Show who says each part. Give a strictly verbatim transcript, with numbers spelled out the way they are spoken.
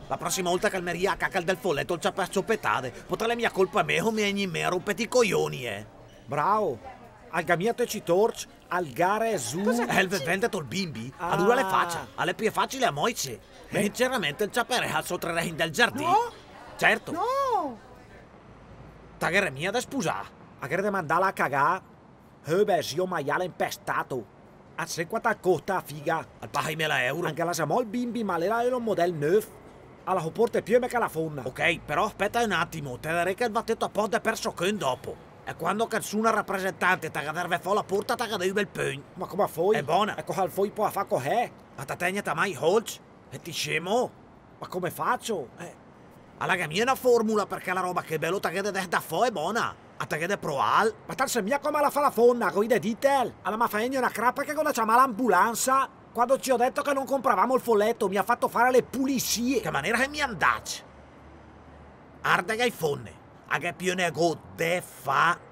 Speaker 1: La prossima volta che il Meria cacca del folletto il ciappa scioppettate, potrà la mia colpa a me o mi me a rompere i coglioni, eh.
Speaker 2: Bravo. Al gamiato ci torch, al gare su.
Speaker 1: Cosa è il vendeto il bimbi?
Speaker 2: Ah.
Speaker 1: A dura le faccia, alle più facile a moice.
Speaker 2: Beh.
Speaker 1: Sinceramente il ciapere al sotterraneo del giardino.
Speaker 3: No.
Speaker 1: Certo.
Speaker 3: No!
Speaker 1: Taghere mia da sposare.
Speaker 2: A che mandarla a cagà. Hebe, zio maiale impestato. A se quanta costa, figa.
Speaker 1: Al pagamela euro.
Speaker 2: Anche la samol bimbi, ma l'era un model neuf. Alla porte più me che la fonna.
Speaker 1: Ok, però aspetta un attimo, te darei che il battetto a pod è perso che dopo. E quando nessuna rappresentante ti caderve fuori la porta, ti cadeva il bel pugno.
Speaker 2: Ma come fai?
Speaker 1: È buona.
Speaker 2: Ecco al foi può fare cos'è?
Speaker 1: Ma te tegna mai holz? E ti scemo?
Speaker 2: Ma come faccio?
Speaker 1: Eh, alla mia è una formula perché la roba che è bello te da fuori è buona. A te che è proal.
Speaker 2: Ma tal se mia come la fa la fonna, con i detail. Alla ma fa una crappa che quando chiama l'ambulanza. Quando ci ho detto che non compravamo il folletto, mi ha fatto fare le pulizie.
Speaker 1: Che maniera che mi andaci? Arde che hai fonne. A che più ne go de fa